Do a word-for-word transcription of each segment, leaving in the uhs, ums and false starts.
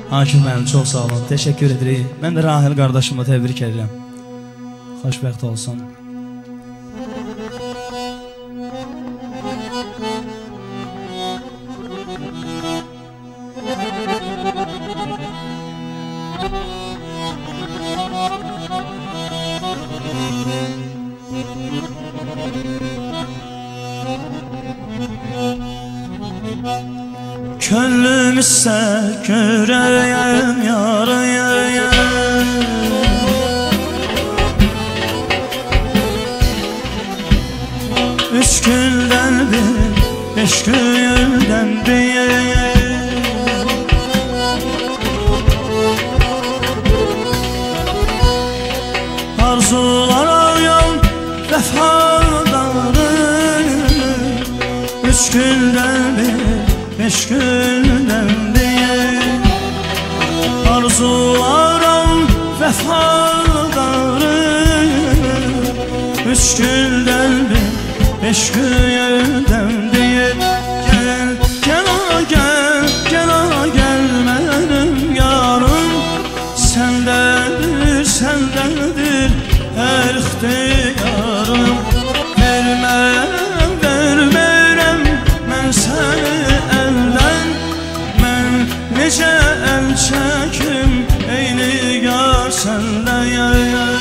Akif müəllim, çox sağ olun, təşəkkür edirik. Mən də Rahil qardaşımı təbrik edirəm. Xoşbəxt olsun. Könlümüzsə görəyəm yarıyayım. Üç güldən bir, beş güldən bir. Arzularayam vəfadarım. Üç güldən bir, beş güldən bir. Arzularım vəfadarım. Üç güldən bir, beş güldən bir. Gel, gel, gel, gel, gel mənim yarım. Səndədir, səndədir hər ixtiyarım. Vermərəm, vermərəm mən səni əldən. Mən necə əl çəkim eyni yar səndə yayar.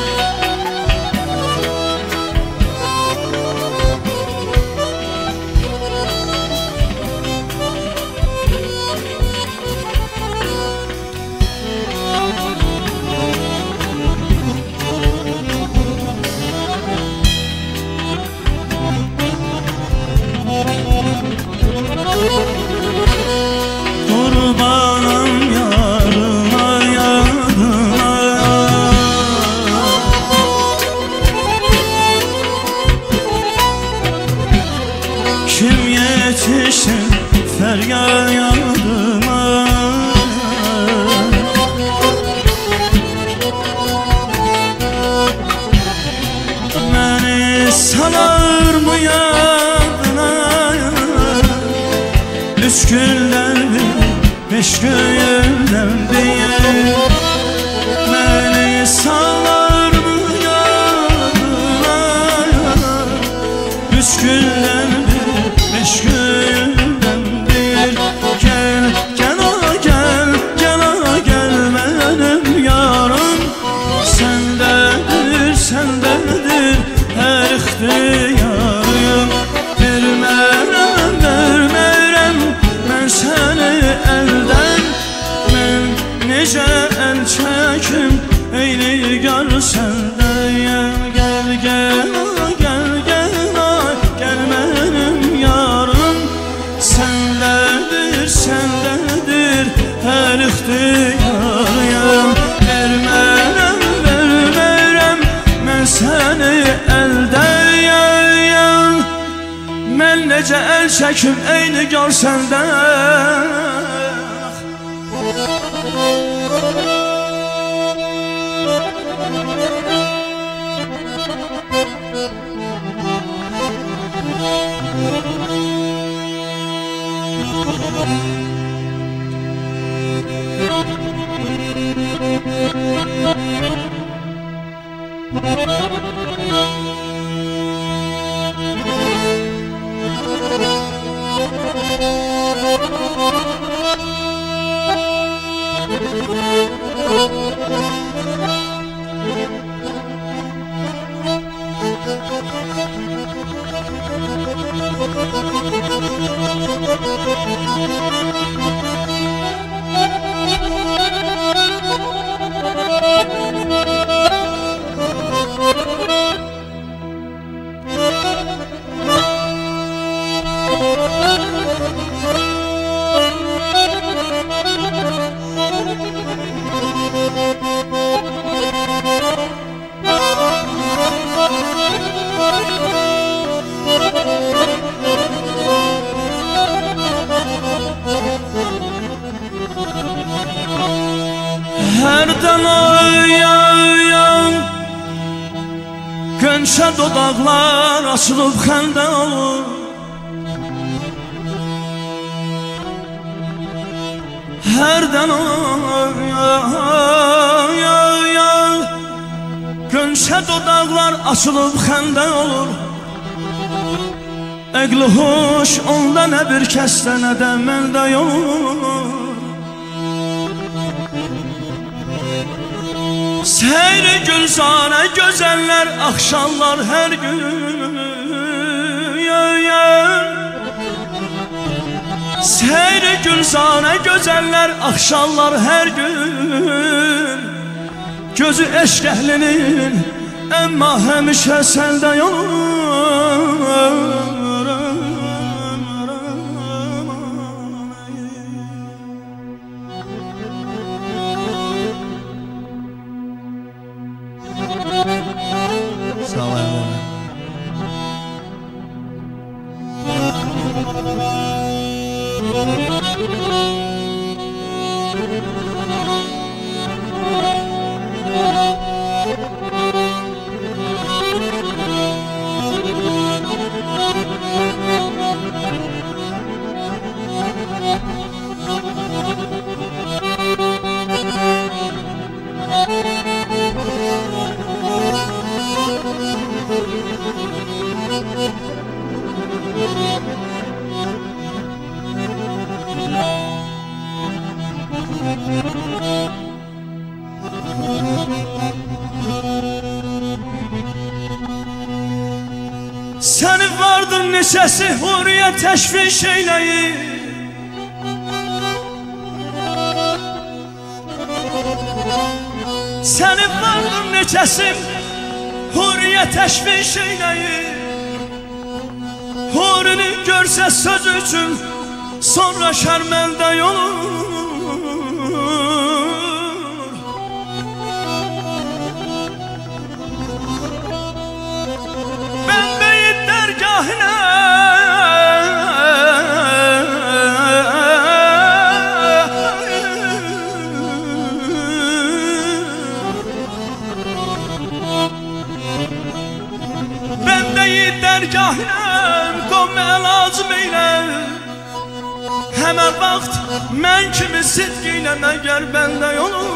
Kurbanım yarıma yardıma. Kim yetişsin feryadıma. Məni salar mı yadına? Üç güldən bir, beş güldən bir. Məni salar mı yadına? Üç güldən bir, beş güldən bir. Gel, gel, gel, gel, gel mənim yarım. Səndədir, səndədir hər ixtiyarım. Vermərəm, vermərəm mən səni əldən. Mən necə əl çəkim eyni yar səndə. Gel, gel, gel, gel, gel mənim yarım. Səndədir, səndədir hər ixtiyarım. Vermərəm, vermərəm mən səni əldən. Mən necə əl çəkim eyni yar səndə. Hərdən ayam Gönçə dodaqlar açılıb xəndə olur. hərdən Gönçə dodaqlar açılıb xəndə olur Əqli hoş onda nə bir kəsdə nə də məndə yox Seyri gülzarə gözəllər axşamlar hər gün Seyri gülzarə gözəllər axşamlar hər gün Gözü eşq əhlinin əmma həmişə səndə olur Sağ ol əmim. Səni vardır neçəsi huriyə təşviş eyləyir Səni vardır neçəsi huriyə təşviş eyləyir Hurini görsə söz üçün sonra şərməndə olur Bəmbəyi dərgahına Bəmbəyi dərgahına qom əlacım eylə Həmə vaxt mən kimi sidq ilə məgər bəndə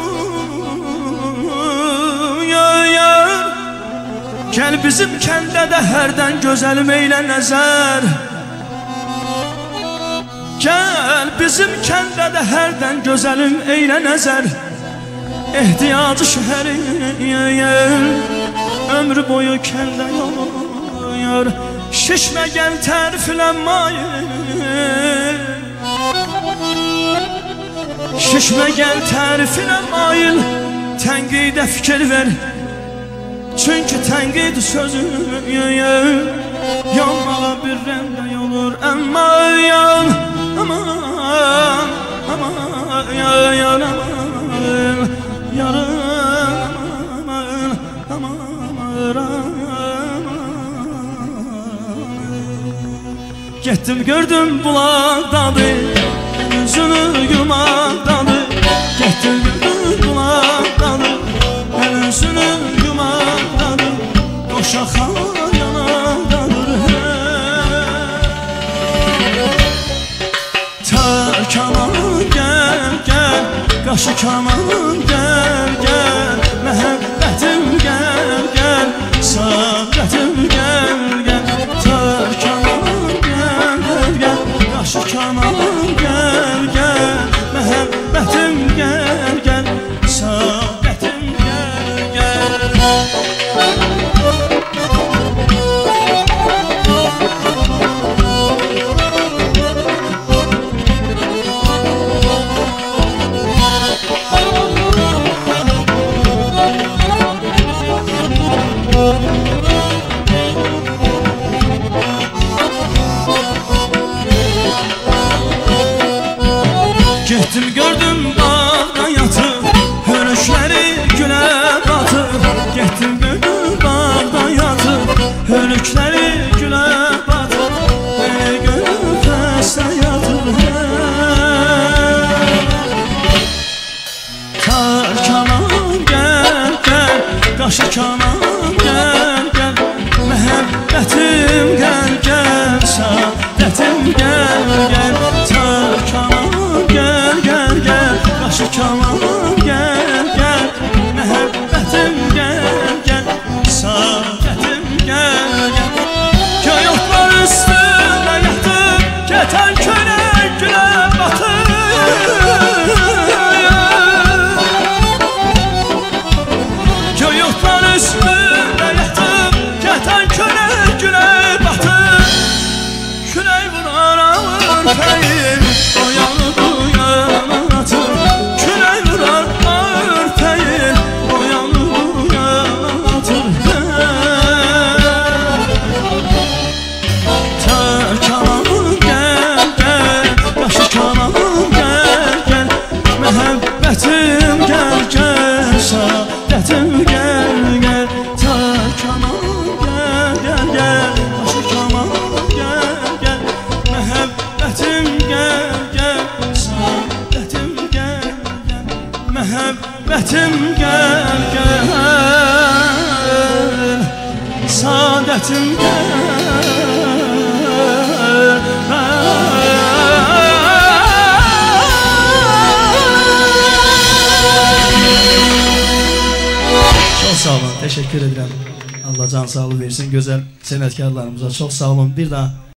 olur Gəl bizim kəndə də hərdən gözəlim eylə nəzər Gəl bizim kəndə də hərdən gözəlim eylə nəzər Ehtiyacı şəhəri ömrü boyu kəndə yolur Şişmə gəl təriflənmayın Şişmə gəl təriflənmayın Tənqidə fikir ver Çünki tənqid sözü yanmağa bir rəndə olur Əmma yan, aman, aman, yan, aman, yarın, aman, aman, Getdim gördüm bulaqdadır, üzünü yumaqdadır Getdim gördüm bulaqdadır, üzünü yumaqdadır Qoşaxan yanaqdadır Tərkaman gəl, gəl, qaşı kaman gəl, gəl Məhəbbətim gəl, gəl, sabrətim gəl, gəl Tərkaman gəl, gəl, gəl, qaşı kaman gəl, gəl Məhəbbətim gəl, gəl, sabrətim gəl, gəl Getdim gördüm bağda yatıb, hörükləri gülə batıb Getdim gördüm bağda yatıb, hörükləri gülə batıb Beni görüb həstə yatıb Tərkaman gəl, gəl, qaşı kaman gəl, gəl Məhəbbətim gəl, gəl, saadətim gəl, gəl Tərkaman gəl, gəl, gəl, kamam gel gel, məhəbbətim gel gel, saadətim gel gel. Göyotlar üstündə yatıb, keten könək gülə batır. Göyotlar üstündə yatıb, keten könək gülə batır. Külək vurar örpəyim, o yanı bu yana atır. Külək vurar örpəyim, o yanı bu yana atır. Tərkanamım gəl gəl, yaşı kanamım gəl gəl, məhəbbətim gəl gəl, saadətim gəl gəl. Tərkanamım gəl gəl gəl, yaşı kanamım gəl gəl, məhəbbətim gəl gəl, saadətim gəl gəl. Məhəbbətim gəl gəl, saadətim gəl. Çok sağ olun, teşekkür ederim. Allah can sağlığı versin, güzel senetkarlarımıza çok sağ olun. Bir daha